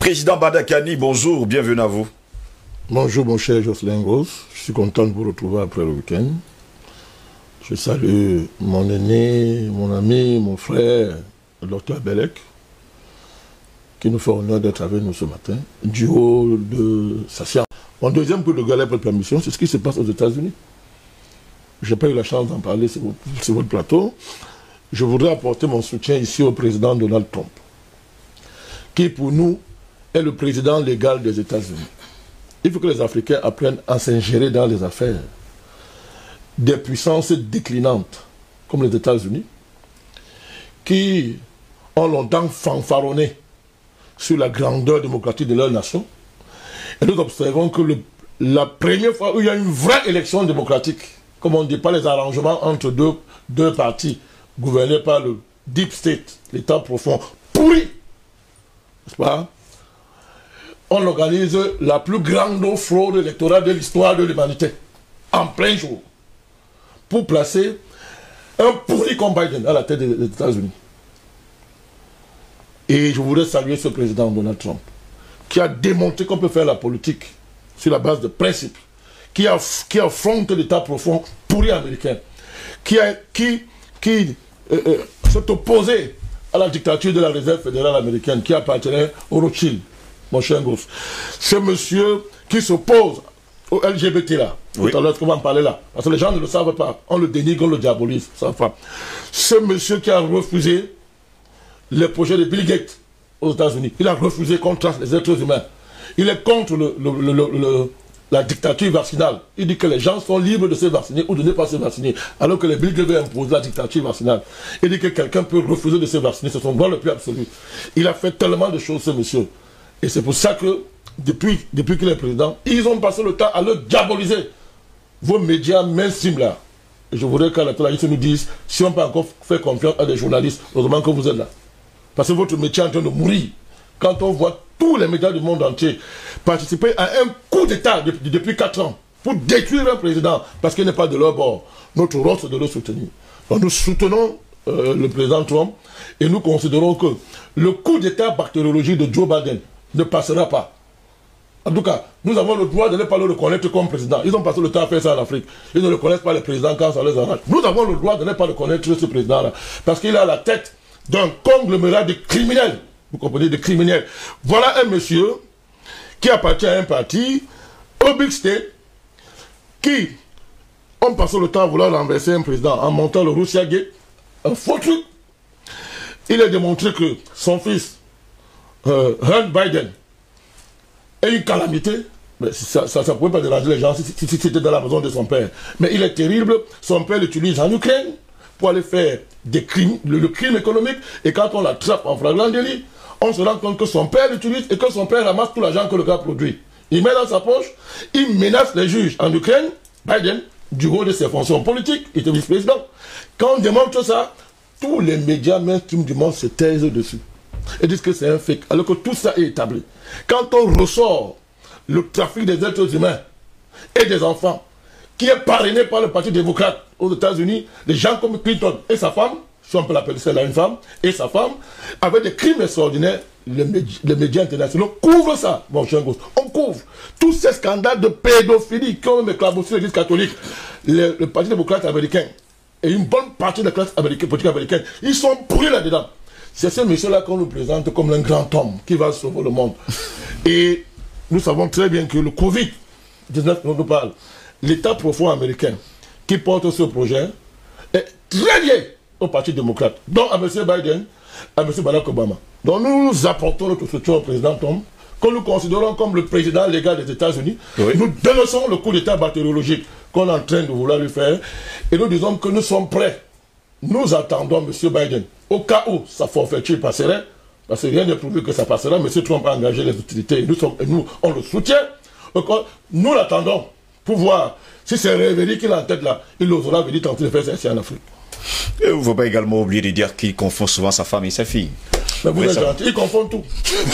Président Badakani, bonjour, bienvenue à vous. Bonjour mon cher Jocelyn Gross, je suis content de vous retrouver après le week-end. Je salue mon aîné, mon ami, mon frère, le docteur Belek, qui nous fait honneur d'être avec nous ce matin, du haut de sa science. Mon deuxième coup de gueule pour la mission, c'est ce qui se passe aux États-Unis. Je n'ai pas eu la chance d'en parler sur votre plateau. Je voudrais apporter mon soutien ici au président Donald Trump, qui pour nous est le président légal des États-Unis. Il faut que les Africains apprennent à s'ingérer dans les affaires des puissances déclinantes, comme les États-Unis, qui ont longtemps fanfaronné sur la grandeur démocratique de leur nation. Et nous observons que la première fois où il y a une vraie élection démocratique, comme on ne dit pas les arrangements entre deux partis gouvernés par le Deep State, l'État profond, pourri, n'est-ce pas? On organise la plus grande fraude électorale de l'histoire de l'humanité, en plein jour, pour placer un pourri comme Biden à la tête des États-Unis. Et je voudrais saluer ce président Donald Trump, qui a démontré qu'on peut faire la politique sur la base de principes, qui affronte l'État profond pourri américain, qui s'est opposé à la dictature de la Réserve fédérale américaine, qui appartenait au Rothschild. Mon cher Gross, ce monsieur qui s'oppose au LGBT là, oui. Tout à l'heure, comment en parler là, parce que les gens ne le savent pas, on le dénigre, on le diabolise, ça pas. Ce monsieur qui a refusé les projets de Bill Gates aux États-Unis, il a refusé qu'on trace les êtres humains, il est contre la dictature vaccinale, il dit que les gens sont libres de se vacciner ou de ne pas se vacciner, alors que les Bill Gates veulent imposer la dictature vaccinale. Il dit que quelqu'un peut refuser de se vacciner, c'est son droit le plus absolu. Il a fait tellement de choses, ce monsieur. Et c'est pour ça que, depuis qu'il est président, ils ont passé le temps à le diaboliser. Vos médias mainstream là. Et je voudrais qu'à la télévision nous dise si on peut encore faire confiance à des journalistes, heureusement que vous êtes là. Parce que votre métier est en train de mourir. Quand on voit tous les médias du monde entier participer à un coup d'État depuis 4 ans pour détruire un président parce qu'il n'est pas de leur bord, notre rôle c'est de le soutenir. Donc nous soutenons le président Trump et nous considérons que le coup d'État bactériologique de Joe Biden ne passera pas. En tout cas, nous avons le droit de ne pas le reconnaître comme président. Ils ont passé le temps à faire ça en Afrique. Ils ne reconnaissent pas le président quand ça les arrange. Nous avons le droit de ne pas reconnaître ce président-là. Parce qu'il est à la tête d'un conglomérat de criminels. Vous comprenez, de criminels. Voilà un monsieur qui appartient à un parti, au Big State, qui ont passé le temps à vouloir renverser un président en montant le Russia Gate. Un faux truc. Il a démontré que son fils, Hunter Biden, est une calamité. Mais ça ne pouvait pas déranger les gens si c'était dans la maison de son père. Mais il est terrible. Son père l'utilise en Ukraine pour aller faire des crimes, le crime économique. Et quand on l'attrape en flagrant délit, on se rend compte que son père l'utilise et que son père ramasse tout l'argent que le gars produit. Il met dans sa poche, il menace les juges en Ukraine, Biden, du haut de ses fonctions politiques, il était vice-président. Quand on démontre ça, tous les médias mainstream du monde se taisent dessus. Et disent que c'est un fake, alors que tout ça est établi. Quand on ressort le trafic des êtres humains et des enfants, qui est parrainé par le Parti démocrate aux États-Unis, des gens comme Clinton et sa femme, si on peut l'appeler celle-là une femme, et sa femme, avec des crimes extraordinaires, les médias internationaux couvrent ça, mon cher Gross. On couvre tous ces scandales de pédophilie qui ont même éclaboussé l'Église catholique, le Parti démocrate américain, et une bonne partie de la classe politique américaine, ils sont pourris là-dedans. C'est ce monsieur-là qu'on nous présente comme un grand homme qui va sauver le monde. Et nous savons très bien que le Covid-19 dont nous parle, l'État profond américain qui porte ce projet est très lié au Parti démocrate, donc à M. Biden, à M. Barack Obama. Donc nous apportons notre soutien au président Trump, que nous considérons comme le président légal des États-Unis. Oui. Nous dénonçons le coup d'État bactériologique qu'on est en train de vouloir lui faire. Et nous disons que nous sommes prêts. Nous attendons M. Biden. Au cas où sa forfaiture passerait, parce que rien n'est prouvé que ça passera, M. Trump a engagé les utilités. Nous, on le soutient. Nous l'attendons pour voir si c'est Réveillé qu'il a en tête là. Il osera venir tenter de faire ça ici en Afrique. Il ne faut pas également oublier de dire qu'il confond souvent sa femme et sa fille. Mais vous êtes gentil, il confond tout.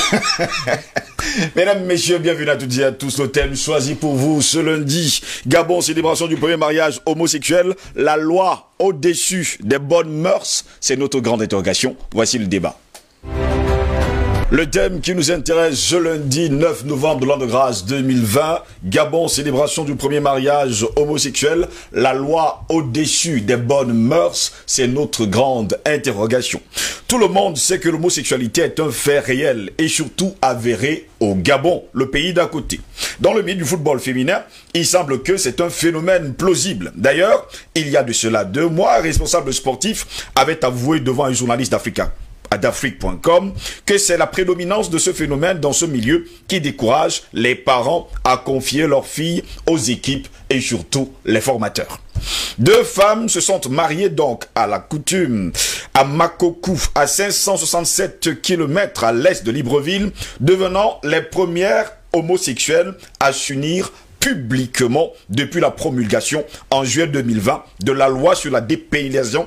Mesdames, Messieurs, bienvenue à toutes et à tous. Le thème choisi pour vous ce lundi. Gabon, célébration du premier mariage homosexuel. La loi au-dessus des bonnes mœurs. C'est notre grande interrogation. Voici le débat. Le thème qui nous intéresse ce lundi 9 novembre de l'an de grâce 2020, Gabon, célébration du premier mariage homosexuel, la loi au-dessus des bonnes mœurs, c'est notre grande interrogation. Tout le monde sait que l'homosexualité est un fait réel et surtout avéré au Gabon, le pays d'à côté. Dans le milieu du football féminin, il semble que c'est un phénomène plausible. D'ailleurs, il y a de cela 2 mois, un responsable sportif avait avoué devant un journaliste d'Afrique.com que c'est la prédominance de ce phénomène dans ce milieu qui décourage les parents à confier leurs filles aux équipes et surtout les formateurs. 2 femmes se sont mariées donc à la coutume à Makokou, à 567 km à l'est de Libreville, devenant les premières homosexuelles à s'unir publiquement depuis la promulgation en juillet 2020 de la loi sur la dépénalisation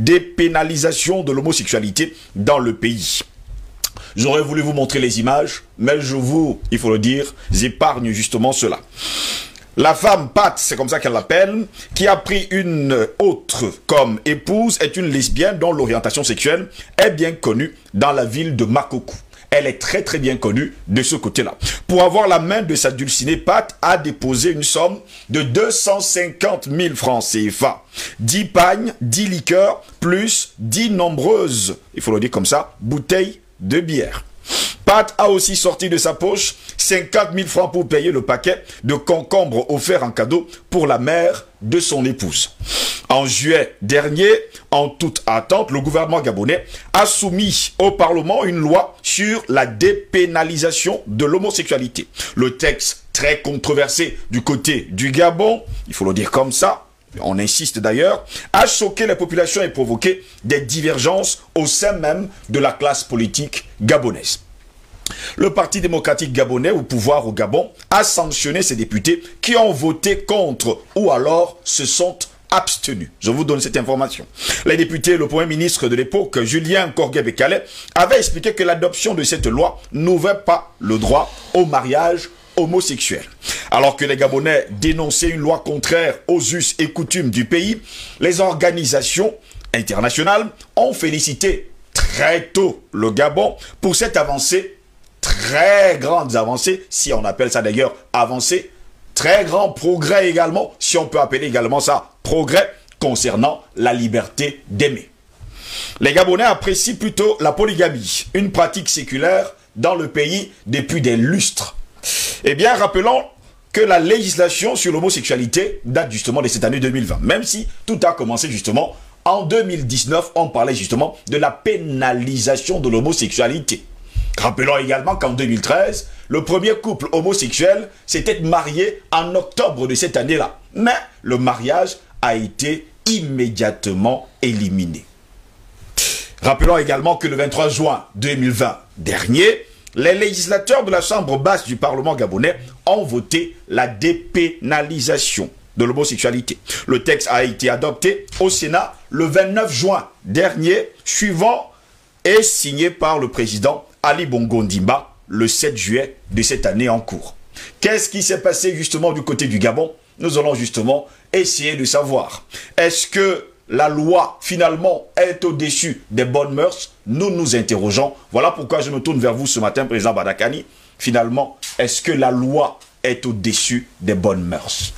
de l'homosexualité dans le pays. J'aurais voulu vous montrer les images, mais je vous, il faut le dire, épargne justement cela. La femme Pat, c'est comme ça qu'elle l'appelle, qui a pris une autre comme épouse, est une lesbienne dont l'orientation sexuelle est bien connue dans la ville de Makokou. Elle est très très bien connue de ce côté-là. Pour avoir la main de sa dulcinée, Pat a déposé une somme de 250 000 francs CFA. 10 pagnes, 10 liqueurs, plus 10 nombreuses, il faut le dire comme ça, bouteilles de bière. Pat a aussi sorti de sa poche 50 000 francs pour payer le paquet de concombres offerts en cadeau pour la mère de son épouse. En juillet dernier, en toute attente, le gouvernement gabonais a soumis au Parlement une loi sur la dépénalisation de l'homosexualité. Le texte très controversé du côté du Gabon, il faut le dire comme ça, on insiste d'ailleurs, a choqué les populations et provoqué des divergences au sein même de la classe politique gabonaise. Le Parti démocratique gabonais au pouvoir au Gabon a sanctionné ses députés qui ont voté contre ou alors se sont abstenus. Je vous donne cette information. Les députés, le Premier ministre de l'époque, Julien Korgué-Bekale, avait expliqué que l'adoption de cette loi n'ouvrait pas le droit au mariage homosexuel. Alors que les Gabonais dénonçaient une loi contraire aux us et coutumes du pays, les organisations internationales ont félicité très tôt le Gabon pour cette avancée, très grandes avancées, si on appelle ça d'ailleurs avancée, très grand progrès également, si on peut appeler également ça progrès, concernant la liberté d'aimer. Les Gabonais apprécient plutôt la polygamie, une pratique séculaire dans le pays depuis des lustres. Eh bien, rappelons que la législation sur l'homosexualité date justement de cette année 2020, même si tout a commencé justement en 2019, on parlait justement de la pénalisation de l'homosexualité. Rappelons également qu'en 2013, le premier couple homosexuel s'était marié en octobre de cette année-là. Mais le mariage a été immédiatement éliminé. Rappelons également que le 23 juin 2020 dernier, les législateurs de la Chambre basse du Parlement gabonais ont voté la dépénalisation de l'homosexualité. Le texte a été adopté au Sénat le 29 juin dernier, suivant et signé par le président Ali Bongo Ondimba le 7 juillet de cette année en cours. Qu'est-ce qui s'est passé justement du côté du Gabon? Nous allons justement essayer de savoir. Est-ce que la loi finalement est au-dessus des bonnes mœurs? Nous nous interrogeons. Voilà pourquoi je me tourne vers vous ce matin, président Badakani. Finalement, est-ce que la loi est au-dessus des bonnes mœurs?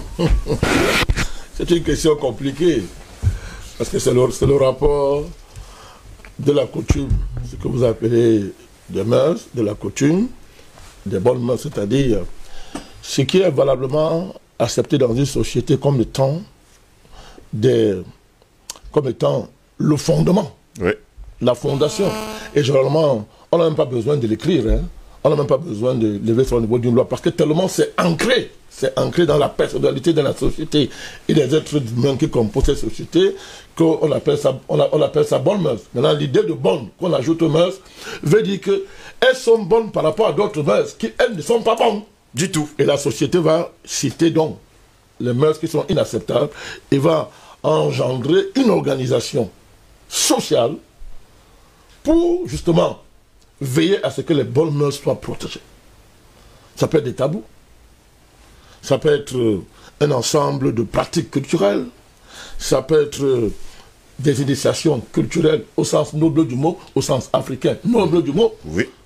C'est une question compliquée. Parce que c'est le rapport de la coutume, ce que vous appelez des mœurs, de la coutume, des bonnes mœurs, c'est-à-dire ce qui est valablement accepté dans une société comme étant le fondement, oui, la fondation. Et généralement, on n'a même pas besoin de l'écrire, hein. On n'a même pas besoin de lever sur le niveau d'une loi, parce que tellement c'est ancré dans la personnalité de la société et des êtres humains qui composent cette société, qu'on appelle ça, on appelle ça bonne mœurs. Maintenant, l'idée de bonne qu'on ajoute aux mœurs veut dire qu'elles sont bonnes par rapport à d'autres mœurs qui, elles, ne sont pas bonnes du tout. Et la société va citer donc les mœurs qui sont inacceptables et va engendrer une organisation sociale pour justement veiller à ce que les bonnes mœurs soient protégées. Ça peut être des tabous, ça peut être un ensemble de pratiques culturelles, ça peut être des initiations culturelles au sens noble du mot, au sens africain noble du mot. Oui.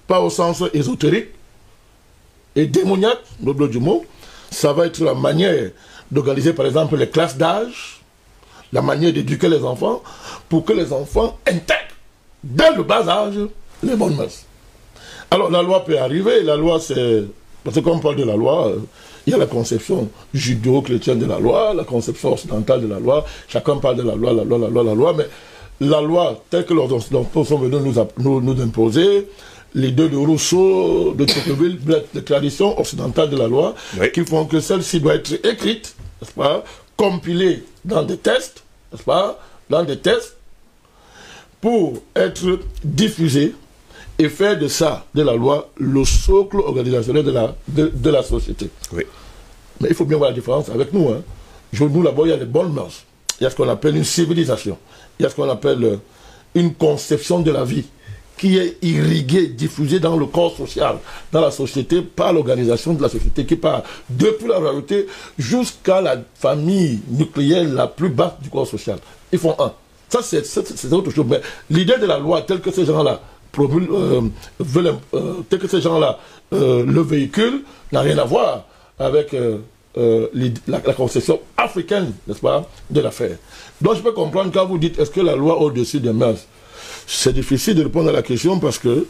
pas au sens ésotérique et démoniaque, noble du mot. Ça va être la manière d'organiser, par exemple, les classes d'âge, la manière d'éduquer les enfants, pour que les enfants intègrent, dès le bas âge, les bonnes mœurs. Alors, la loi peut arriver, la loi, c'est... Parce que quand on parle de la loi, il y a la conception judéo-chrétienne de la loi, la conception occidentale de la loi, chacun parle de la loi, mais la loi, telle que leurs occidentaux sont venus nous imposer, l'idée de Rousseau, de Tocqueville, les traditions occidentales de la loi, oui, qui font que celle-ci doit être écrite, n'est-ce pas, compilée dans des tests, n'est-ce pas, dans des tests, pour être diffusée, et faire de ça, de la loi, le socle organisationnel de la société. Oui. Mais il faut bien voir la différence avec nous. Hein. Nous, là-bas, il y a les bonnes mœurs. Il y a ce qu'on appelle une civilisation. Il y a ce qu'on appelle une conception de la vie qui est irriguée, diffusée dans le corps social, dans la société, par l'organisation de la société qui part depuis la royauté jusqu'à la famille nucléaire la plus basse du corps social. Ils font un. Ça, c'est autre chose. Mais l'idée de la loi, telle que ces gens-là tel que ces gens-là le véhicule, n'a rien à voir avec la conception africaine, n'est-ce pas, de l'affaire. Donc je peux comprendre quand vous dites, est-ce que la loi au-dessus des mœurs? C'est difficile de répondre à la question parce que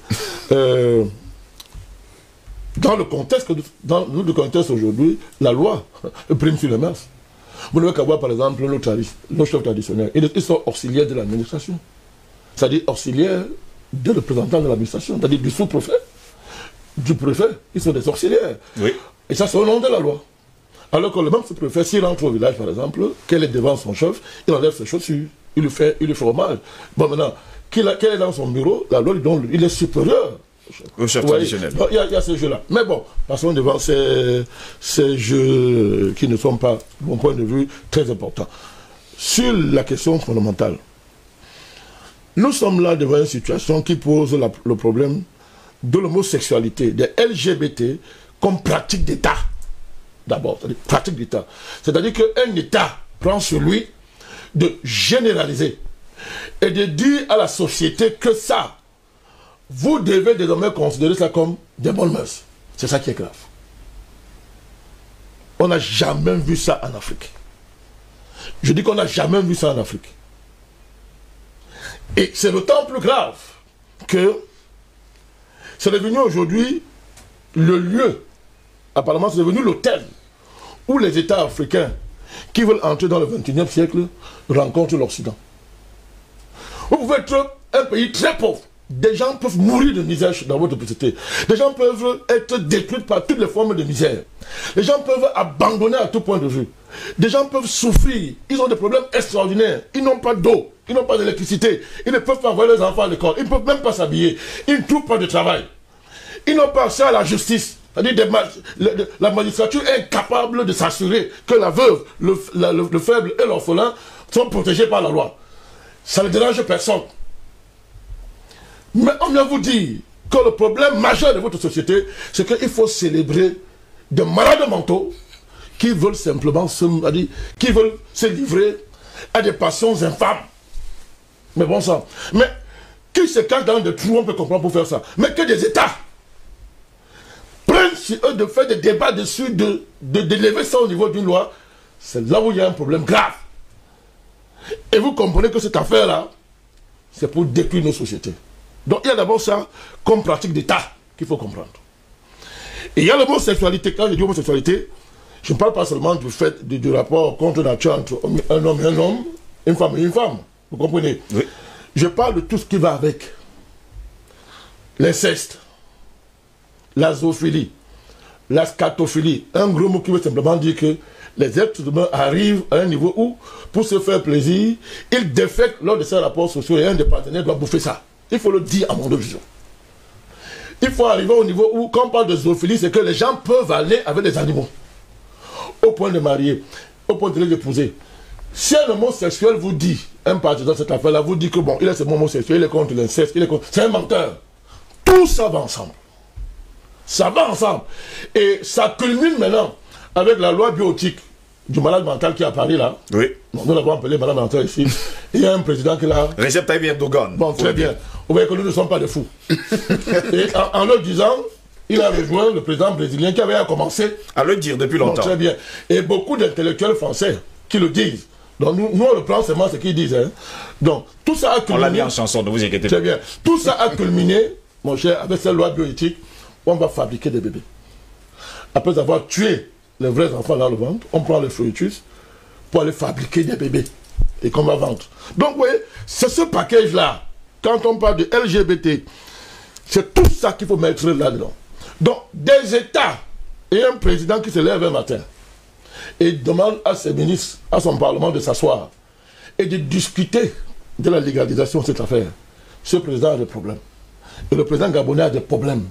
dans le contexte aujourd'hui, la loi prime sur les mœurs. Vous n'avez qu'à voir par exemple nos chefs traditionnels. Ils sont auxiliaires de l'administration. C'est-à-dire auxiliaires des représentants de l'administration, c'est-à-dire du sous-préfet, du préfet, ils sont des auxiliaires. Oui. Et ça, c'est au nom de la loi. Alors que le même sous-préfet, s'il rentre au village, par exemple, qu'elle est devant son chef, il enlève ses chaussures, il lui fait hommage. Bon, maintenant, qu'il est dans son bureau, la loi lui donne, il est supérieur au chef traditionnel. Il y a ces jeux-là. Mais bon, passons devant ces jeux qui ne sont pas, de mon point de vue, très importants. Sur la question fondamentale, nous sommes là devant une situation qui pose le problème de l'homosexualité, des LGBT comme pratique d'État. D'abord, c'est-à-dire pratique d'État. C'est-à-dire qu'un État prend sur lui de généraliser et de dire à la société que ça, vous devez désormais considérer ça comme des bonnes mœurs. C'est ça qui est grave. On n'a jamais vu ça en Afrique. Je dis qu'on n'a jamais vu ça en Afrique. Et c'est d'autant plus grave que c'est devenu aujourd'hui le lieu, apparemment c'est devenu l'hôtel, où les États africains qui veulent entrer dans le XXIe siècle rencontrent l'Occident. Vous pouvez être un pays très pauvre. Des gens peuvent mourir de misère dans votre société. Des gens peuvent être détruits par toutes les formes de misère. Les gens peuvent abandonner à tout point de vue. Des gens peuvent souffrir. Ils ont des problèmes extraordinaires. Ils n'ont pas d'eau. Ils n'ont pas d'électricité. Ils ne peuvent pas envoyer leurs enfants à l'école. Ils ne peuvent même pas s'habiller. Ils ne trouvent pas de travail. Ils n'ont pas accès à la justice. C'est-à-dire la magistrature est incapable de s'assurer que la veuve, le faible et l'orphelin sont protégés par la loi. Ça ne dérange personne. Mais on vient vous dire que le problème majeur de votre société, c'est qu'il faut célébrer des malades mentaux qui veulent simplement qui veulent se livrer à des passions infâmes. Mais bon sang. Mais qui se cache dans des trous, on peut comprendre pour faire ça. Mais que des États prennent sur eux de faire des débats dessus, d'élever ça au niveau d'une loi, c'est là où il y a un problème grave. Et vous comprenez que cette affaire-là, c'est pour détruire nos sociétés. Donc il y a d'abord ça comme pratique d'État qu'il faut comprendre. Et il y a l'homosexualité. Quand je dis homosexualité, je ne parle pas seulement du fait du rapport contre nature entre un homme et un homme, une femme et une femme. Vous comprenez? Oui. Je parle de tout ce qui va avec. L'inceste, la zoophilie, la scatophilie. Un gros mot qui veut simplement dire que les êtres humains arrivent à un niveau où, pour se faire plaisir, ils défèquent lors de ces rapports sociaux et un des partenaires doit bouffer ça. Il faut le dire à mon vision. Il faut arriver au niveau où, quand on parle de zoophilie, c'est que les gens peuvent aller avec les animaux. Au point de marier, au point de les épouser. Si un homosexuel vous dit, un partisan de cette affaire-là, vous dit que bon, il est homosexuel, il est contre l'inceste, c'est un menteur. Tout ça va ensemble. Ça va ensemble. Et ça culmine maintenant avec la loi bioéthique du malade mental qui est à Paris là. Oui. Nous l'avons appelé malade mental ici. Il y a un président qui l'a... Recep Tayyip Erdogan. Bon, très bien. vous voyez que nous ne sommes pas des fous. Et en le disant, il a rejoint le président brésilien qui avait commencé à le dire depuis longtemps. Très bien. Et beaucoup d'intellectuels français qui le disent. Donc nous on le prend seulement ce qu'ils disent. Hein. Donc tout ça a culminé. On l'a mis en chanson, ne vous inquiétez pas. Très bien. Tout ça a culminé, mon cher, avec cette loi bioéthique, on va fabriquer des bébés. Après avoir tué les vrais enfants dans le ventre, on prend le fœtus pour aller fabriquer des bébés et qu'on va vendre. Donc vous voyez, c'est ce package-là. Quand on parle de LGBT, c'est tout ça qu'il faut mettre là-dedans. Donc des États et un président qui se lève un matin et demande à ses ministres, à son parlement de s'asseoir et de discuter de la légalisation de cette affaire. Ce président a des problèmes. Et le président gabonais a des problèmes.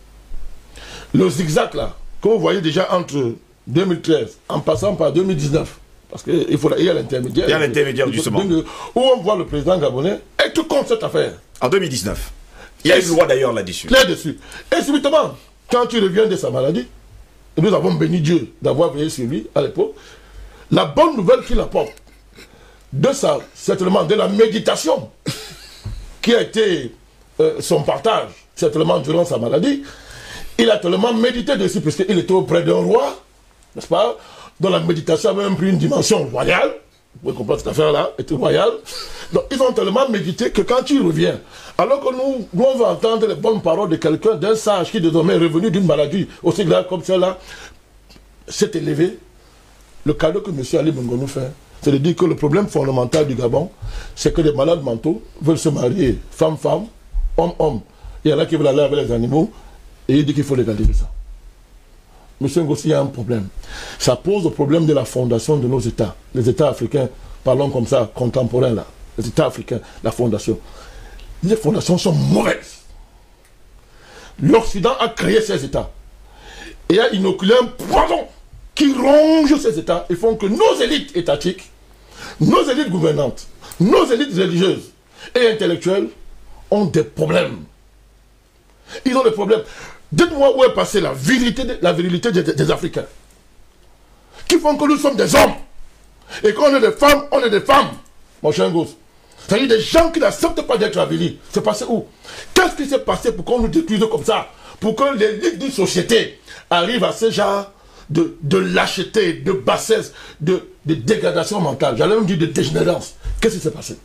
Le zigzag là, que vous voyez déjà entre 2013 en passant par 2019, parce qu'il y a l'intermédiaire. Il y a l'intermédiaire justement. Où on voit le président gabonais être contre cette affaire. En 2019. Il y a une loi d'ailleurs là-dessus. Là-dessus. Et subitement, quand il revient de sa maladie, et nous avons béni Dieu d'avoir veillé sur lui à l'époque, la bonne nouvelle qu'il apporte de ça, certainement de la méditation qui a été son partage, certainement durant sa maladie, il a tellement médité dessus, puisqu'il était auprès d'un roi, n'est-ce pas, dont la méditation avait même pris une dimension royale. Vous pouvez comprendre cette affaire-là, était royale. Donc ils ont tellement médité que quand il revient, alors que nous on va entendre les bonnes paroles de quelqu'un, d'un sage qui désormais est revenu d'une maladie aussi grave comme celle-là, s'est élevé, le cadeau que M. Ali Bongo nous fait, c'est de dire que le problème fondamental du Gabon, c'est que les malades mentaux veulent se marier femme-femme, homme-homme. Il y en a qui veulent aller avec les animaux, et il dit qu'il faut légaliser ça. Monsieur Ngossi, il y a un problème. Ça pose le problème de la fondation de nos États. Les États africains, parlons comme ça, contemporains là. Les États africains, la fondation. Les fondations sont mauvaises. L'Occident a créé ces États. Et a inoculé un poison qui ronge ces États et font que nos élites étatiques, nos élites gouvernantes, nos élites religieuses et intellectuelles ont des problèmes. Ils ont des problèmes. Dites-moi où est passée la virilité des Africains. Qui font que nous sommes des hommes. Et quand on est des femmes, on est des femmes. Mon cher Ngoz. C'est-à-dire des gens qui n'acceptent pas d'être avilis. C'est passé où? Qu'est-ce qui s'est passé pour qu'on nous détruise comme ça? Pour que l'élite d'une société arrive à ce genre de lâcheté, de bassesse, de dégradation mentale. J'allais même dire de dégénérescence. Qu'est-ce qui s'est passé?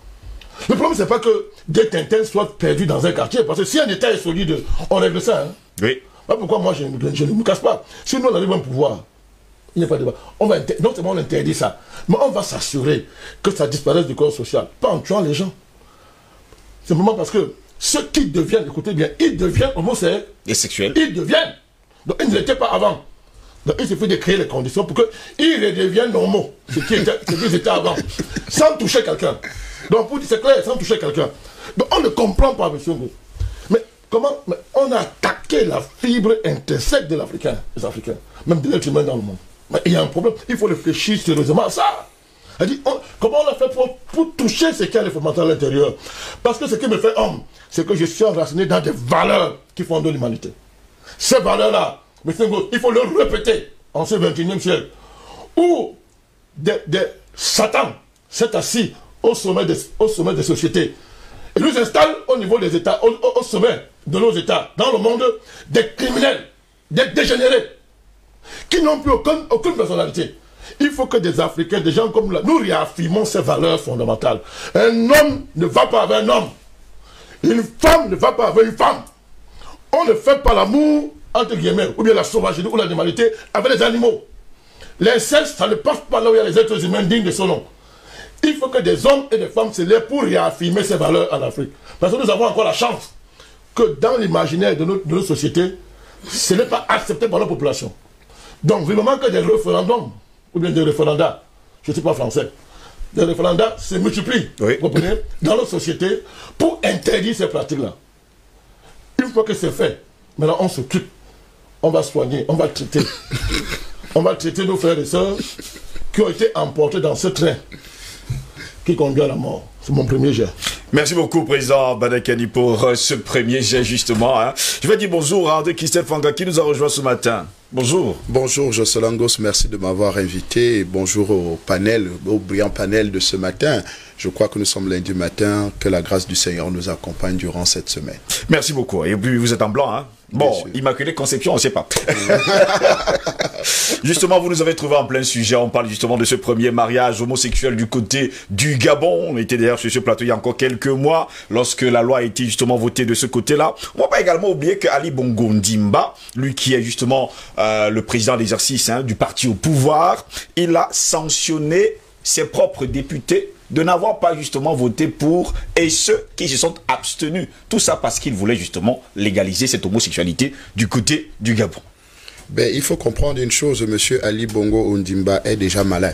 Le problème, c'est pas que des Tintins soient perdus dans un quartier. Parce que si un État est solide, on règle ça. Hein. Oui. Pourquoi moi, je ne me casse pas? Si nous, on arrive à un pouvoir, il n'y a pas de débat. Non seulement on interdit ça, mais on va s'assurer que ça disparaisse du corps social. Pas en tuant les gens. Simplement parce que ceux qui deviennent, écoutez bien, ils deviennent homosexuels. Et sexuels. Ils deviennent. Donc ils ne l'étaient pas avant. Donc il suffit de créer les conditions pour qu'ils redeviennent normaux. Ce qu'ils étaient avant. Sans toucher quelqu'un. Donc pour dire c'est clair, sans toucher quelqu'un. Donc on ne comprend pas, monsieur Ngo. Mais comment on a attaqué la fibre intrinsèque de l'Africain, des Africains, même de l'être humain dans le monde. Mais il y a un problème, il faut réfléchir sérieusement à ça. Comment on a fait pour toucher ce qui a les fondamentaux à l'intérieur? Parce que ce qui me fait homme, c'est que je suis enraciné dans des valeurs qui font de l'humanité. Ces valeurs-là, monsieur Ngo, il faut le répéter en ce 21e siècle. Où des Satan s'est assis au sommet des sociétés. Et nous installe au niveau des États, au sommet de nos États, dans le monde, des criminels, des dégénérés, qui n'ont plus aucune personnalité. Il faut que des Africains, des gens comme nous, nous réaffirmons ces valeurs fondamentales. Un homme ne va pas avec un homme. Une femme ne va pas avec une femme. On ne fait pas l'amour, entre guillemets, ou bien la sauvagerie ou l'animalité, avec les animaux. L'inceste, ça ne passe pas là où il y a les êtres humains dignes de son nom. Il faut que des hommes et des femmes se lèvent pour réaffirmer ces valeurs en Afrique. Parce que nous avons encore la chance que dans l'imaginaire de nos sociétés, ce n'est pas accepté par la population. Donc, vraiment que des référendums, ou bien des référendats, je ne suis pas français, des référendats se multiplient, oui, vous comprenez, dans nos sociétés pour interdire ces pratiques-là. Une fois que c'est fait, maintenant on s'occupe, on va soigner, on va traiter. On va traiter nos frères et sœurs qui ont été emportés dans ce train qui conduit à la mort. C'est mon premier jet. Merci beaucoup, Président Badakani, pour ce premier jet, justement. Hein. Je vais dire bonjour à André Christophe Fanga, qui nous a rejoint ce matin. Bonjour. Bonjour, Jocelyn Ngoz, merci de m'avoir invité. Et bonjour au panel, au brillant panel de ce matin. Je crois que nous sommes lundi matin, que la grâce du Seigneur nous accompagne durant cette semaine. Merci beaucoup. Et puis vous êtes en blanc, hein? Bon, Immaculée Conception, on ne sait pas. Justement, vous nous avez trouvé en plein sujet. On parle justement de ce premier mariage homosexuel du côté du Gabon. On était d'ailleurs sur ce plateau il y a encore quelques mois, lorsque la loi a été justement votée de ce côté-là. On ne va pas également oublier qu'Ali Bongo Ndimba, lui qui est justement le président d'exercice du parti au pouvoir, il a sanctionné ses propres députés de n'avoir pas justement voté pour, et ceux qui se sont abstenus. Tout ça parce qu'ils voulaient justement légaliser cette homosexualité du côté du Gabon. Ben, il faut comprendre une chose, monsieur Ali Bongo Ondimba est déjà malade.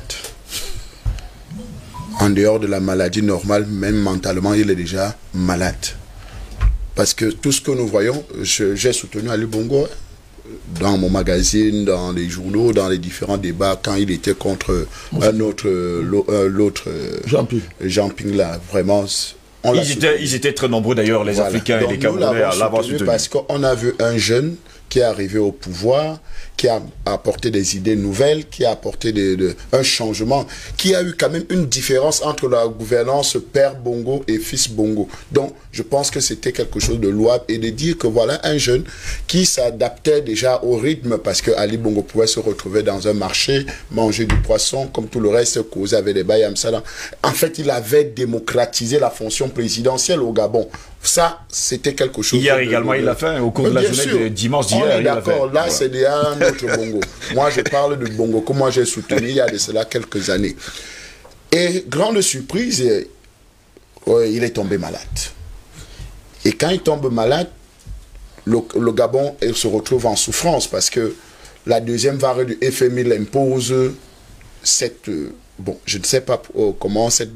En dehors de la maladie normale, même mentalement, il est déjà malade. Parce que tout ce que nous voyons, j'ai soutenu Ali Bongo dans mon magazine, dans les journaux, dans les différents débats, quand il était contre l'autre Jean-Ping là, vraiment. Ils étaient très nombreux d'ailleurs, les Africains et les Camerounais à l'avoir soutenu. Parce qu'on a vu un jeune qui est arrivé au pouvoir, qui a apporté des idées nouvelles, qui a apporté un changement, qui a eu quand même une différence entre la gouvernance père Bongo et fils Bongo. Donc, je pense que c'était quelque chose de louable, et de dire que voilà un jeune qui s'adaptait déjà au rythme, parce que Ali Bongo pouvait se retrouver dans un marché, manger du poisson, comme tout le reste, causer avec des bayams. En fait, il avait démocratisé la fonction présidentielle au Gabon. Ça, c'était quelque chose. Hier également, il l'a fait au cours de la journée de dimanche d'hier. On est d'accord, là, c'est déjà un autre Bongo. Moi, je parle de Bongo que moi j'ai soutenu il y a de cela quelques années. Et grande surprise, il est tombé malade. Et quand il tombe malade, le Gabon se retrouve en souffrance parce que la deuxième vague du FMI l'impose cette... bon, je ne sais pas comment cette...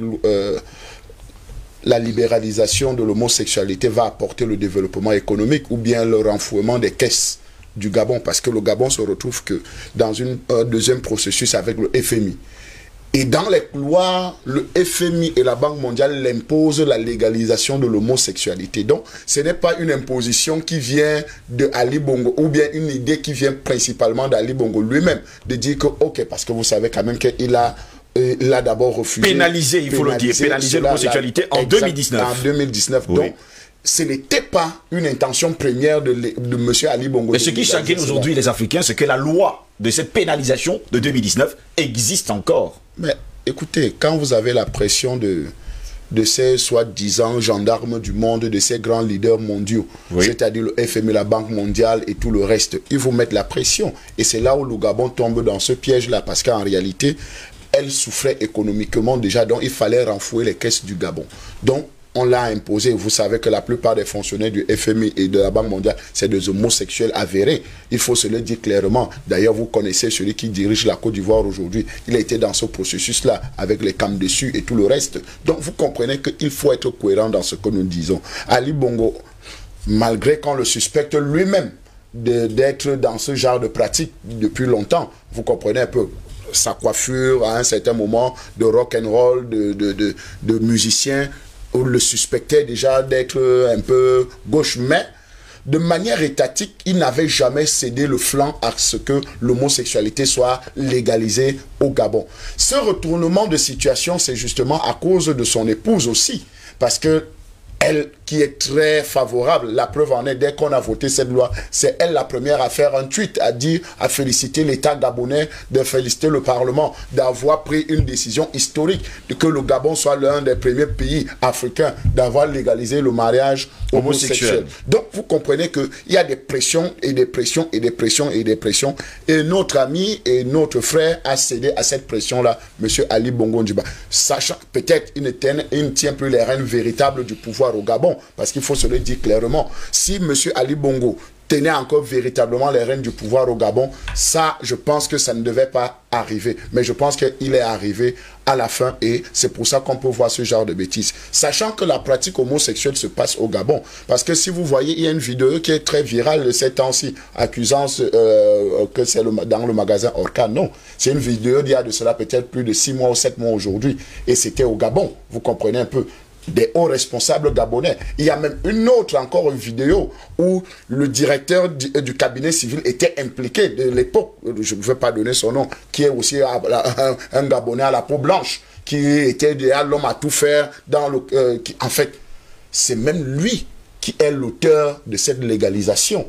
la libéralisation de l'homosexualité va apporter le développement économique ou bien le renflouement des caisses du Gabon, parce que le Gabon se retrouve que dans un deuxième processus avec le FMI. Et dans les lois, le FMI et la Banque mondiale l'imposent la légalisation de l'homosexualité. Donc, ce n'est pas une imposition qui vient de Ali Bongo ou bien une idée qui vient principalement d'Ali Bongo lui-même, de dire que, ok, parce que vous savez quand même qu'il a d'abord refusé. Pénaliser, il faut le dire, pénaliser l'homosexualité en 2019. En 2019, oui. Donc, ce n'était pas une intention première de M. Ali Bongo. Mais ce qui chagrine aujourd'hui les Africains, c'est que la loi de cette pénalisation de 2019 existe encore. Mais écoutez, quand vous avez la pression de ces soi-disant gendarmes du monde, de ces grands leaders mondiaux, c'est-à-dire le FMI, la Banque mondiale et tout le reste, ils vous mettent la pression. Et c'est là où le Gabon tombe dans ce piège-là, parce qu'en réalité, elle souffrait économiquement déjà, donc il fallait renflouer les caisses du Gabon. Donc, on l'a imposé. Vous savez que la plupart des fonctionnaires du FMI et de la Banque mondiale, c'est des homosexuels avérés. Il faut se le dire clairement. D'ailleurs, vous connaissez celui qui dirige la Côte d'Ivoire aujourd'hui. Il a été dans ce processus-là avec les camps dessus et tout le reste. Donc, vous comprenez qu'il faut être cohérent dans ce que nous disons. Ali Bongo, malgré qu'on le suspecte lui-même d'être dans ce genre de pratique depuis longtemps, vous comprenez un peu sa coiffure à un certain moment de rock and roll, de musicien, on le suspectait déjà d'être un peu gauche, mais de manière étatique, il n'avait jamais cédé le flanc à ce que l'homosexualité soit légalisée au Gabon. Ce retournement de situation, c'est justement à cause de son épouse aussi, parce que elle qui est très favorable, la preuve en est, dès qu'on a voté cette loi, c'est elle la première à faire un tweet, à dire, à féliciter l'État gabonais, de féliciter le Parlement, d'avoir pris une décision historique, de que le Gabon soit l'un des premiers pays africains d'avoir légalisé le mariage homosexuel. Donc vous comprenez qu'il y a des pressions et des pressions et des pressions et des pressions, et notre ami et notre frère a cédé à cette pression-là, M. Ali Bongo Ndimba, sachant peut-être il ne tient plus les rênes véritables du pouvoir au Gabon, parce qu'il faut se le dire clairement, si M. Ali Bongo tenait encore véritablement les rênes du pouvoir au Gabon, ça, je pense que ça ne devait pas arriver. Mais je pense qu'il est arrivé à la fin, et c'est pour ça qu'on peut voir ce genre de bêtises. Sachant que la pratique homosexuelle se passe au Gabon. Parce que si vous voyez, il y a une vidéo qui est très virale de ces temps-ci, accusant que c'est dans le magasin Orca. Non, c'est une vidéo d'il y a de cela peut-être plus de 6 mois ou 7 mois aujourd'hui. Et c'était au Gabon, vous comprenez un peu. des hauts responsables gabonais. Il y a même une autre encore vidéo où le directeur du cabinet civil était impliqué de l'époque, je ne veux pas donner son nom, qui est aussi un Gabonais à la peau blanche, qui était déjà l'homme à tout faire dans le... en fait, c'est même lui qui est l'auteur de cette légalisation.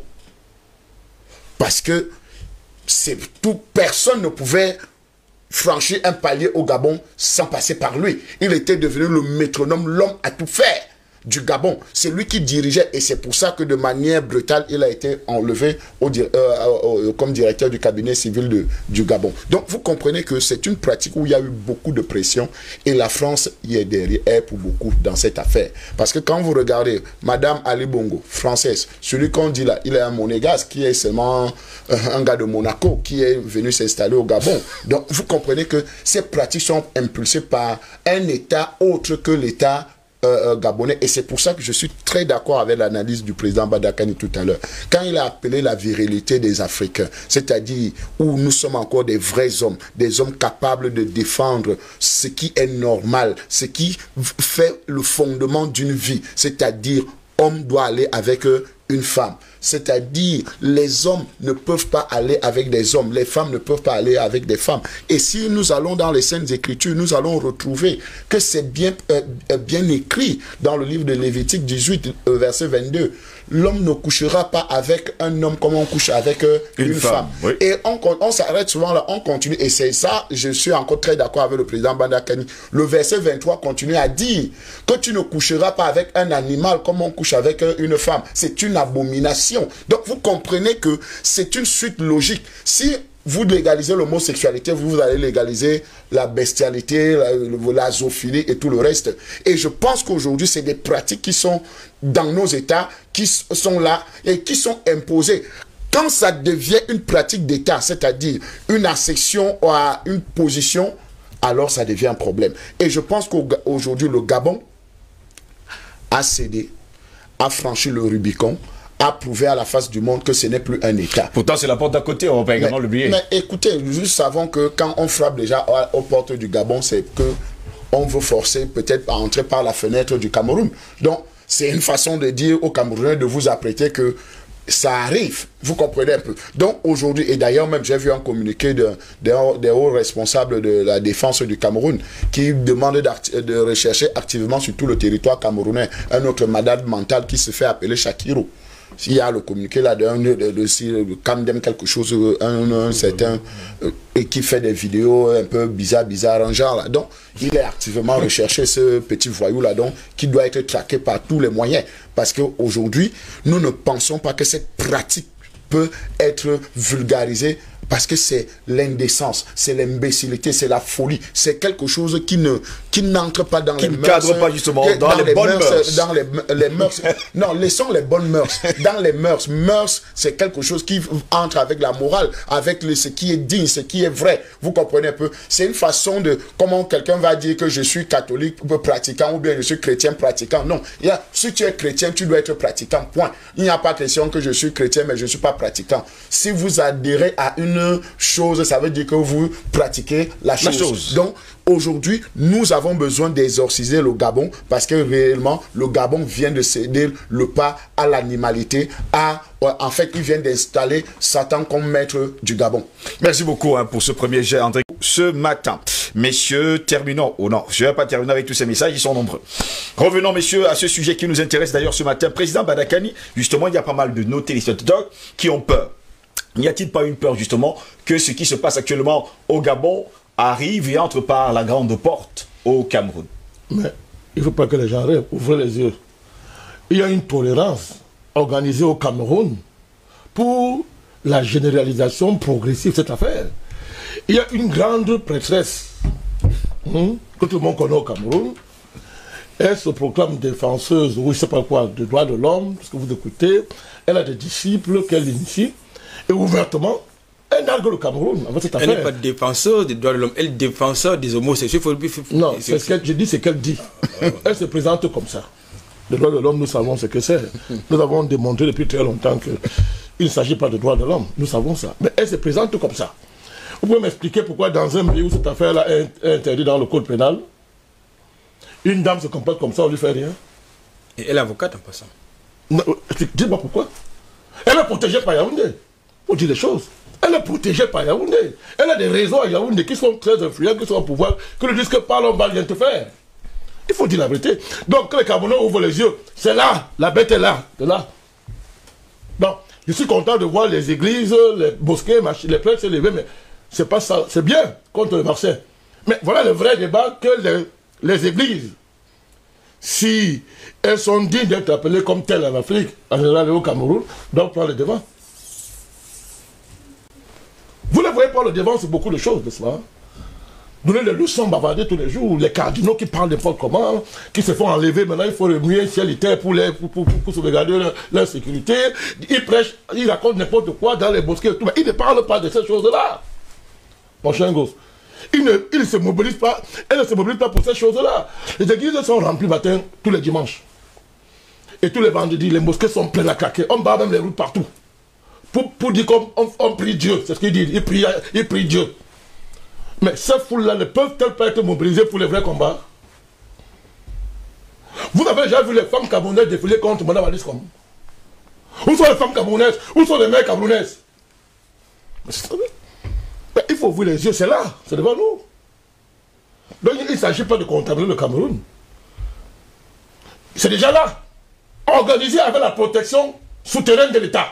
Parce que personne ne pouvait franchir un palier au Gabon sans passer par lui. Il était devenu le métronome, l'homme à tout faire du Gabon. C'est lui qui dirigeait et c'est pour ça que de manière brutale, il a été enlevé comme directeur du cabinet civil du Gabon. Donc vous comprenez que c'est une pratique où il y a eu beaucoup de pression et la France y est derrière pour beaucoup dans cette affaire. Parce que quand vous regardez Madame Ali Bongo, française, celui qu'on dit là, il est un monégasque qui est seulement un gars de Monaco qui est venu s'installer au Gabon. Donc vous comprenez que ces pratiques sont impulsées par un État autre que l'État gabonais, et c'est pour ça que je suis très d'accord avec l'analyse du président Badakani tout à l'heure, quand il a appelé la virilité des Africains, c'est-à-dire où nous sommes encore des vrais hommes, des hommes capables de défendre ce qui est normal, ce qui fait le fondement d'une vie, c'est-à-dire homme doit aller avec une femme. C'est-à-dire, les hommes ne peuvent pas aller avec des hommes, les femmes ne peuvent pas aller avec des femmes. Et si nous allons dans les Saintes Écritures, nous allons retrouver que c'est bien écrit dans le livre de Lévitique 18, verset 22. L'homme ne couchera pas avec un homme comme on couche avec une femme. Oui. Et on s'arrête souvent là, on continue. Et c'est ça, je suis encore très d'accord avec le président Bandakani. Le verset 23 continue à dire que tu ne coucheras pas avec un animal comme on couche avec une femme. C'est une abomination. Donc vous comprenez que c'est une suite logique. Si vous légalisez l'homosexualité, vous allez légaliser la bestialité, la zoophilie et tout le reste. Et je pense qu'aujourd'hui, c'est des pratiques qui sont dans nos États, qui sont là et qui sont imposées. Quand ça devient une pratique d'État, c'est-à-dire une accession à une position, alors ça devient un problème. Et je pense qu'aujourd'hui, le Gabon a cédé, a franchi le Rubicon, a prouvé à la face du monde que ce n'est plus un État. Pourtant, c'est la porte d'à côté, on va pas également l'oublier. Mais écoutez, nous savons que quand on frappe déjà aux portes du Gabon, c'est que on veut forcer peut-être à entrer par la fenêtre du Cameroun. Donc, c'est une façon de dire aux Camerounais de vous apprêter que ça arrive. Vous comprenez un peu. Donc, aujourd'hui, et d'ailleurs, même j'ai vu un communiqué des hauts responsables de la défense du Cameroun qui demandent de rechercher activement sur tout le territoire camerounais un autre malade mental qui se fait appeler Shakiro. Il y a le communiqué là de Camdem quelque chose, un certain, et qui fait des vidéos un peu bizarres en genre là. Donc, il est activement recherché, ce petit voyou là, donc, qui doit être traqué par tous les moyens. Parce qu'aujourd'hui, nous ne pensons pas que cette pratique peut être vulgarisée parce que c'est l'indécence, c'est l'imbécilité, c'est la folie, c'est quelque chose qui n'entre pas dans les mœurs. Qui ne cadre pas justement dans les bonnes mœurs. Dans les mœurs. Non, laissons les bonnes mœurs. Dans les mœurs. Mœurs, c'est quelque chose qui entre avec la morale, avec ce qui est digne, ce qui est vrai. Vous comprenez un peu? C'est une façon de, comment quelqu'un va dire que je suis catholique pratiquant ou bien je suis chrétien pratiquant. Non, si tu es chrétien, tu dois être pratiquant, point. Il n'y a pas question que je suis chrétien mais je ne suis pas pratiquant. Si vous adhérez à une chose, ça veut dire que vous pratiquez la chose. Donc, aujourd'hui, nous avons besoin d'exorciser le Gabon parce que réellement, le Gabon vient de céder le pas à l'animalité, en fait, il vient d'installer Satan comme maître du Gabon. Merci beaucoup pour ce premier jet, André. Ce matin, messieurs, terminons. Oh non, je ne vais pas terminer avec tous ces messages, ils sont nombreux. Revenons, messieurs, à ce sujet qui nous intéresse d'ailleurs ce matin. Président Badakani, justement, il y a pas mal de nos téléspectateurs qui ont peur. N'y a-t-il pas une peur, justement, que ce qui se passe actuellement au Gabon arrive et entre par la grande porte au Cameroun? Mais il ne faut pas que les gens rêvent, ouvrez les yeux. Il y a une tolérance organisée au Cameroun pour la généralisation progressive de cette affaire. Il y a une grande prêtresse que tout le monde connaît au Cameroun. Elle se proclame défenseuse, ou je ne sais pas quoi, des droits de l'homme, parce que vous écoutez. Elle a des disciples qu'elle initie. Et ouvertement, elle nargue le Cameroun avec cette affaire. Elle n'est pas défenseur des droits de l'homme, elle est défenseur des homosexuels. Non, c'est ce que je dis, c'est qu'elle dit. Elle se présente comme ça. Les droits de l'homme, nous savons ce que c'est. Nous avons démontré depuis très longtemps qu'il ne s'agit pas de droits de l'homme. Nous savons ça. Mais elle se présente comme ça. Vous pouvez m'expliquer pourquoi dans un pays où cette affaire-là est interdite dans le code pénal, Une dame se comporte comme ça, on lui fait rien. Et elle est avocate en passant. Dis-moi pourquoi. Elle est protégée par Yaoundé. On dit les choses. Elle est protégée par Yaoundé. Elle a des réseaux à Yaoundé qui sont très influents, qui sont au pouvoir, que le disque parle, on va rien te faire. Il faut dire la vérité. Donc, quand les Camerounais ouvrent les yeux, c'est là, la bête est là, c'est là. Donc, je suis content de voir les églises, les mosquées, les prêtres s'élever, mais c'est pas ça. C'est bien contre le Marseille. Mais voilà le vrai débat que les églises, si elles sont dignes d'être appelées comme telles en Afrique, en général et au Cameroun, doivent prendre le devant. Vous ne voyez pas le devant sur beaucoup de choses, n'est-ce pas? Donner des leçons, bavarder tous les jours, les cardinaux qui parlent n'importe comment, qui se font enlever, maintenant il faut remuer ciel et terre pour sauvegarder leur sécurité. Ils prêchent, ils racontent n'importe quoi dans les mosquées et tout, mais ils ne parlent pas de ces choses-là. Mon cher gosse. Ils ne se mobilisent pas, elles ne se mobilisent pas pour ces choses-là. Les églises sont remplies matin, tous les dimanches. Et tous les vendredis, les mosquées sont pleines à craquer. On bat même les routes partout. Pour dire qu'on prie Dieu, c'est ce qu'ils disent, ils prient Dieu. Mais ces foules-là ne peuvent-elles pas être mobilisées pour les vrais combats? Vous avez déjà vu les femmes camerounaises défiler contre Mme Aliscom? Où sont les femmes camerounaises? Où sont les mères camerounaises? Mais il faut ouvrir les yeux, c'est là, c'est devant nous. Donc il ne s'agit pas de contaminer le Cameroun. C'est déjà là, organisé avec la protection souterraine de l'État.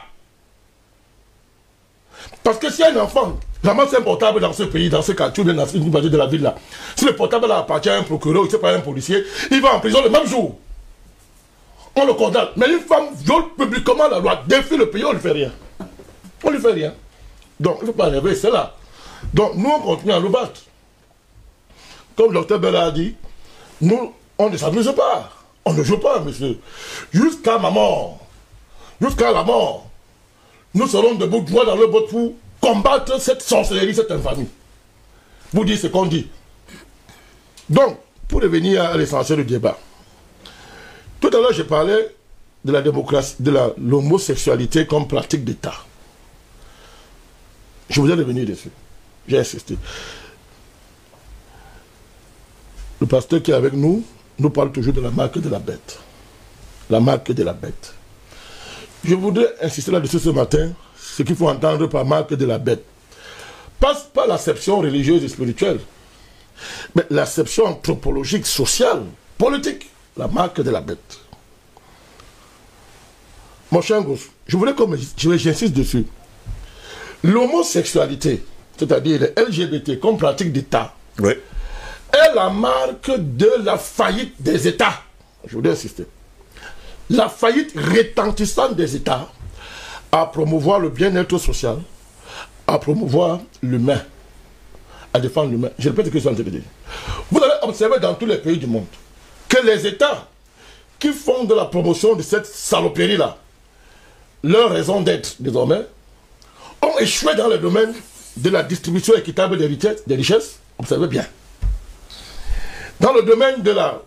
Parce que si un enfant ramasse un portable dans ce pays, dans ce quartier, dans une partie de la ville là, si le portable là appartient à un procureur ou c'est pas un policier, il va en prison le même jour. On le condamne. Mais une femme viole publiquement la loi, défie le pays, on ne lui fait rien. On ne lui fait rien. Donc il ne faut pas rêver, c'est là. Donc nous on continue à nous battre. Comme le docteur Bella a dit, nous on ne s'amuse pas. On ne joue pas, monsieur. Jusqu'à ma mort. Jusqu'à la mort. Nous serons debout droit dans le botte pour combattre cette sorcellerie, cette infamie. Vous dites ce qu'on dit. Donc, pour revenir à l'essentiel du débat. Tout à l'heure, j'ai parlé de la démocratie, de l'homosexualité comme pratique d'État. Je voudrais revenir dessus. J'ai insisté. Le pasteur qui est avec nous parle toujours de la marque de la bête. La marque de la bête. Je voudrais insister là-dessus ce matin, ce qu'il faut entendre par marque de la bête. Passe pas l'acception religieuse et spirituelle, mais l'acception anthropologique, sociale, politique, la marque de la bête. Mon cher Gauss, je voulais comme j'insiste dessus. L'homosexualité, c'est-à-dire les LGBT comme pratique d'État, oui, est la marque de la faillite des États. Je voudrais insister. La faillite retentissante des États à promouvoir le bien-être social, à promouvoir l'humain, à défendre l'humain. Je répète ce que je suis en train de dire. Vous allez observer dans tous les pays du monde que les États qui font de la promotion de cette saloperie-là, leur raison d'être désormais, ont échoué dans le domaine de la distribution équitable des richesses. Observez bien. Dans le domaine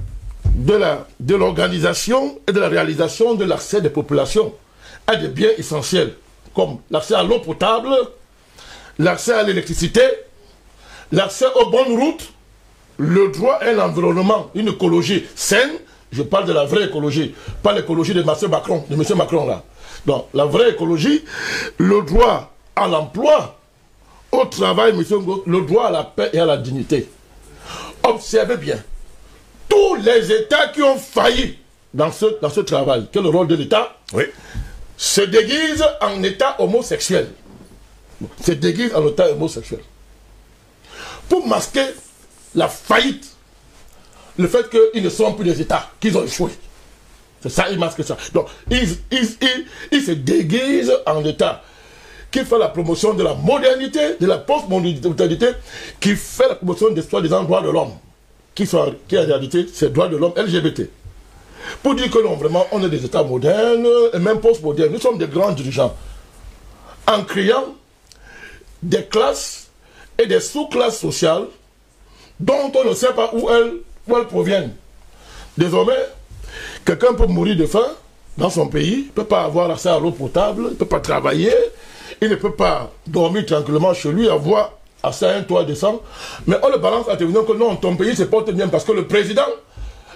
de l'organisation et de la réalisation de l'accès des populations à des biens essentiels, comme l'accès à l'eau potable, l'accès à l'électricité, l'accès aux bonnes routes, le droit à un environnement, une écologie saine. Je parle de la vraie écologie, pas l'écologie de M. Macron là. Donc, la vraie écologie, le droit à l'emploi, au travail, le droit à la paix et à la dignité. Observez bien. Tous les États qui ont failli dans ce travail, quel est le rôle de l'État? Oui. Se déguisent en État homosexuel. Se déguisent en État homosexuel. Pour masquer la faillite, le fait qu'ils ne sont plus des États, qu'ils ont échoué. C'est ça, ils masquent ça. Donc, ils se déguisent en État qui fait la promotion de la modernité, de la post-modernité, qui fait la promotion des droits de l'homme. Qui en réalité, c'est droits de l'homme LGBT. Pour dire que non, vraiment, on est des États modernes, et même post-modernes. Nous sommes des grands dirigeants. En créant des classes et des sous-classes sociales dont on ne sait pas où elles proviennent. Désormais, quelqu'un peut mourir de faim dans son pays, il ne peut pas avoir accès à l'eau potable, il ne peut pas travailler, il ne peut pas dormir tranquillement chez lui, avoir accès à un toit décent, mais on le balance à la télévision que non, ton pays se porte bien parce que le président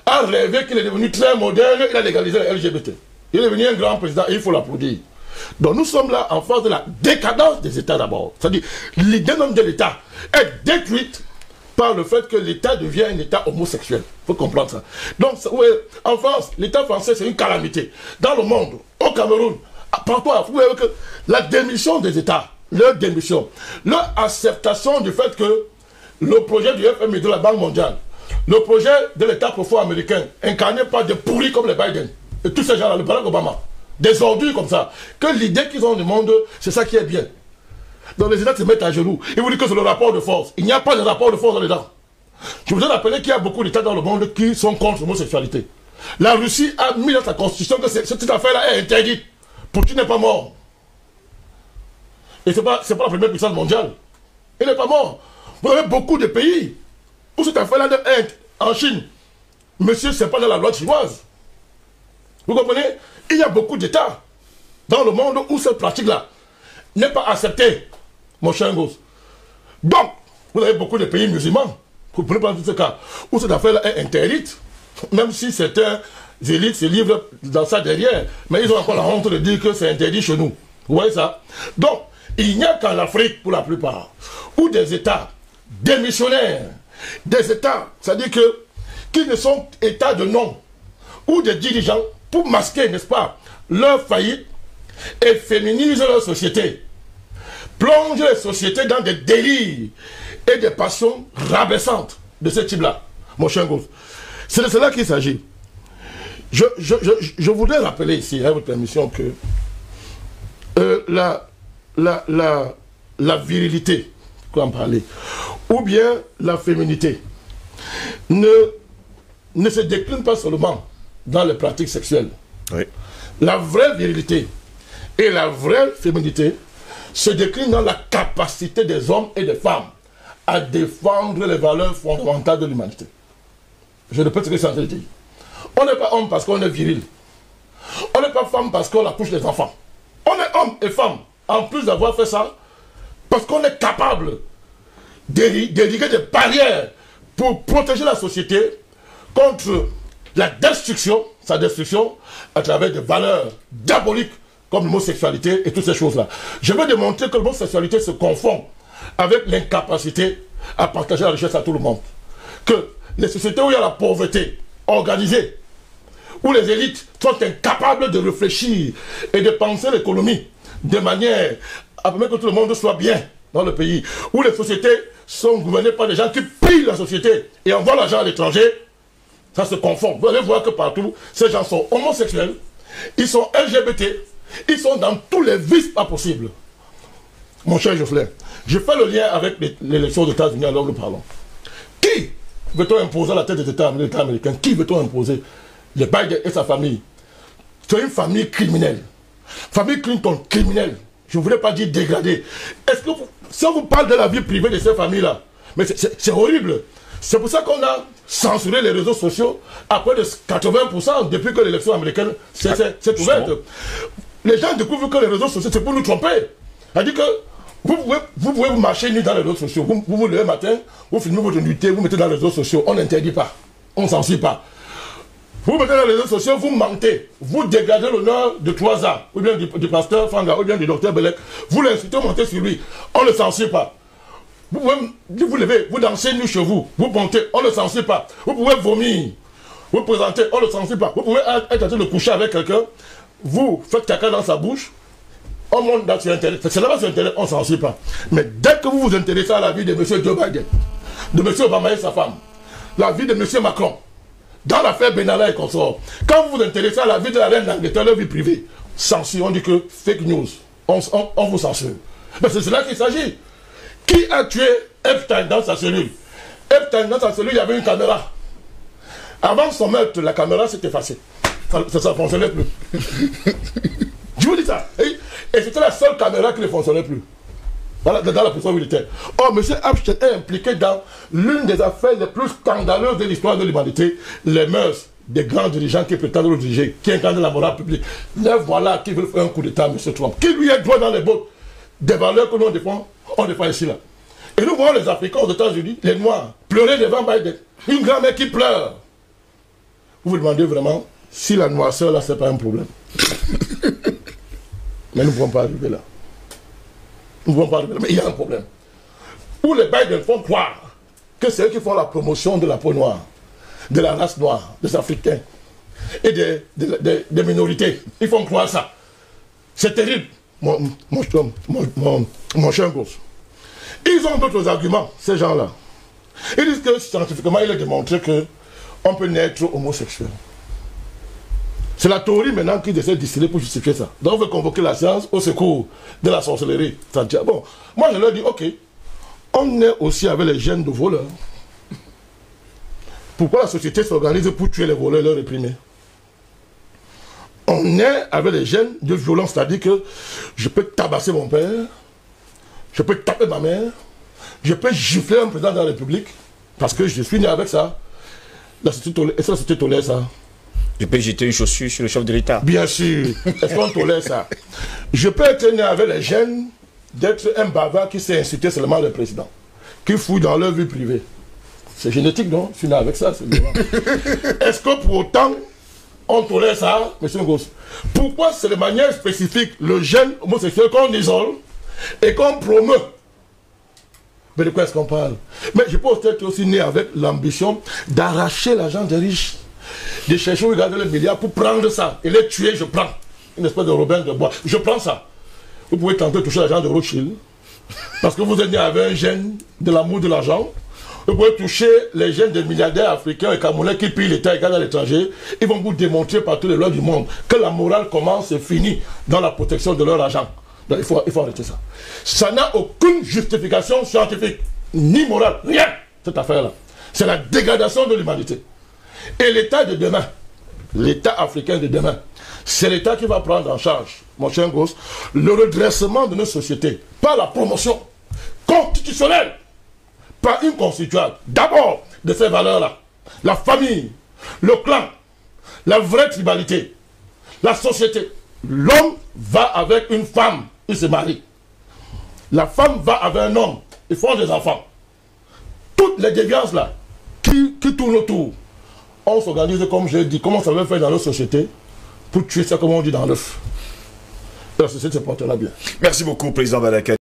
a rêvé qu'il est devenu très moderne, il a légalisé le LGBT. Il est devenu un grand président et il faut l'applaudir. Donc nous sommes là en face de la décadence des États d'abord. C'est-à-dire l'idée même de l'État est détruite par le fait que l'État devient un État homosexuel. Il faut comprendre ça. Donc ouais, en France, l'État français c'est une calamité. Dans le monde, au Cameroun, partout, vous voyez que la démission des États, leur démission, leur acceptation du fait que le projet du FMI, de la Banque mondiale, le projet de l'État profond américain, incarné par des pourris comme les Biden, et tous ces gens-là, le Barack Obama, des ordures comme ça, que l'idée qu'ils ont du monde, c'est ça qui est bien. Donc les États se mettent à genoux. Ils vous disent que c'est le rapport de force. Il n'y a pas de rapport de force dans les États. Je vous ai rappelé qu'il y a beaucoup d'États dans le monde qui sont contre l'homosexualité. La Russie a mis dans sa constitution que cette affaire-là est interdite. Poutine n'est pas mort. Et ce n'est pas la première puissance mondiale. Il n'est pas mort. Vous avez beaucoup de pays où cette affaire-là est en Chine. Monsieur, ce n'est pas dans la loi chinoise. Vous comprenez? Il y a beaucoup d'États dans le monde où cette pratique-là n'est pas acceptée, mon cher gosse. Donc, vous avez beaucoup de pays musulmans, vous prenez pas ce cas, où cette affaire-là est interdite, même si certains élites se livrent dans ça derrière, mais ils ont encore la honte de dire que c'est interdit chez nous. Vous voyez ça? Donc, il n'y a qu'en Afrique, pour la plupart, où des États démissionnaires, des États, c'est-à-dire que, qui ne sont États de nom, où des dirigeants, pour masquer, n'est-ce pas, leur faillite, et féminisent leur société, plongent les sociétés dans des délires et des passions rabaissantes de ce type-là, mon cher gosse. C'est de cela qu'il s'agit. Je voudrais rappeler ici, avec votre permission, que la virilité, pour en parler, ou bien la féminité, ne se décline pas seulement dans les pratiques sexuelles. Oui. La vraie virilité et la vraie féminité se déclinent dans la capacité des hommes et des femmes à défendre les valeurs fondamentales de l'humanité. Je répète ce que je suis en train de dire. On n'est pas homme parce qu'on est viril. On n'est pas femme parce qu'on accouche des enfants. On est homme et femme, en plus d'avoir fait ça, parce qu'on est capable d'ériguer des barrières pour protéger la société contre la destruction, sa destruction, à travers des valeurs diaboliques comme l'homosexualité et toutes ces choses-là. Je veux démontrer que l'homosexualité se confond avec l'incapacité à partager la richesse à tout le monde. Que les sociétés où il y a la pauvreté organisée, où les élites sont incapables de réfléchir et de penser l'économie de manière à permettre que tout le monde soit bien dans le pays, où les sociétés sont gouvernées par des gens qui pillent la société et envoient l'argent à l'étranger, ça se confond. Vous allez voir que partout, ces gens sont homosexuels, ils sont LGBT, ils sont dans tous les vices pas possibles. Mon cher Geoffrey, je fais le lien avec l'élection des États-Unis alors nous parlons. Qui veut-on imposer à la tête des États américains? Qui veut-on imposer? Le Biden et sa famille. C'est une famille criminelle. Famille Clinton criminelle. Je ne voulais pas dire dégradée. Est-ce que si on vous parle de la vie privée de ces familles-là, mais c'est horrible. C'est pour ça qu'on a censuré les réseaux sociaux à près de 80% depuis que l'élection américaine s'est ouverte. Les gens découvrent que les réseaux sociaux, c'est pour nous tromper. C'est-à-dire que vous pouvez vous marcher nu dans les réseaux sociaux. Vous vous levez le matin, vous filmez votre nudité, vous mettez dans les réseaux sociaux. On n'interdit pas. On ne censure pas. Vous mettez dans les réseaux sociaux, vous mentez. Vous dégradez l'honneur de 3 ans, ou bien du pasteur Fanga, ou bien du docteur Belek. Vous l'insultez, vous montez sur lui. On ne le censure pas. Vous pouvez vous lever, vous dansez nu chez vous. Vous montez, on ne le censure pas. Vous pouvez vomir. Vous présentez, on ne le censure pas. Vous pouvez être en train de coucher avec quelqu'un. Vous faites caca dans sa bouche. On monte sur Internet. C'est là-bas sur Internet, on ne censure pas. Mais dès que vous vous intéressez à la vie de M. Joe Biden, de M. Obama et sa femme, la vie de M. Macron, dans l'affaire Benalla et consorts, quand vous vous intéressez à la vie de la reine d'Angleterre, leur vie privée, censure, on dit que fake news, on vous censure. Mais c'est cela qu'il s'agit. Qui a tué Epstein dans sa cellule? Epstein dans sa cellule, il y avait une caméra. Avant son meurtre, la caméra s'est effacée. Ça ne fonctionnait plus. Je vous dis ça. Et c'était la seule caméra qui ne fonctionnait plus. Voilà, dans la prison où il était. Or, M. Epstein est impliqué dans l'une des affaires les plus scandaleuses de l'histoire de l'humanité, les mœurs des grands dirigeants qui prétendent le diriger, qui incarnent la morale publique. Les voilà qui veulent faire un coup d'État, M. Trump. Qui lui est droit dans les bottes des valeurs que l'on défend, on défend ici là. Et nous voyons les Africains aux États-Unis, les Noirs, pleurer devant Biden. Une grand-mère qui pleure. vous vous demandez vraiment si la noirceur, là, c'est pas un problème. Mais nous ne pouvons pas arriver là. Nous ne pouvons pas arriver là. Mais il y a un problème. Où les Biden font croire que c'est eux qui font la promotion de la peau noire, de la race noire, des Africains et des minorités. Ils font croire ça. C'est terrible, mon cher gosse. Ils ont d'autres arguments, ces gens-là. Ils disent que scientifiquement, il est démontré qu'on peut naître homosexuel. C'est la théorie maintenant qui essaie de distiller pour justifier ça. Donc on veut convoquer la science au secours de la sorcellerie. Bon, moi je leur dis, ok, on est aussi avec les gènes de voleurs. Pourquoi la société s'organise pour tuer les voleurs et les réprimer? On est avec les gènes de violence, c'est-à-dire que je peux tabasser mon père, je peux taper ma mère, je peux gifler un président de la République, parce que je suis né avec ça. Est-ce que la société tolère ça? Je peux jeter une chaussure sur le chef de l'État. Bien sûr. Est-ce qu'on tolère ça? Je peux être né avec les gènes d'être un bavard qui sait insulter seulement le président, qui fouille dans leur vie privée. C'est génétique, non? Je suis né avec ça. Est-ce que pour autant, on tolère ça, monsieur Ngoz? Pourquoi c'est de manière spécifique le gène homosexuel qu'on isole et qu'on promeut? Mais de quoi est-ce qu'on parle? Mais je peux être aussi né avec l'ambition d'arracher l'argent des riches, de chercher où regarder les milliards pour prendre ça et les tuer, je prends. Une espèce de Robin de Bois. Je prends ça. Vous pouvez tenter de toucher l'argent de Rothschild parce que vous êtes né avec un gène de l'amour de l'argent. Vous pouvez toucher les gènes des milliardaires africains et camerounais qui pillent l'État égal à l'étranger. Ils vont vous démontrer par tous les lois du monde que la morale commence et finit dans la protection de leur argent. Donc, il faut arrêter ça. Ça n'a aucune justification scientifique, ni morale, rien, cette affaire-là. C'est la dégradation de l'humanité. Et l'État de demain, l'État africain de demain, c'est l'État qui va prendre en charge, mon cher gosse, le redressement de nos sociétés par la promotion constitutionnelle, par une constituante, d'abord de ces valeurs-là. La famille, le clan, la vraie tribalité, la société. L'homme va avec une femme, il se marie. La femme va avec un homme, ils font des enfants. Toutes les déviances là, qui tournent autour, on s'organise comme je dis, comment ça va faire dans notre société pour tuer ça comme on dit dans l'œuf. La société se portera bien. Merci beaucoup, Président Badaka.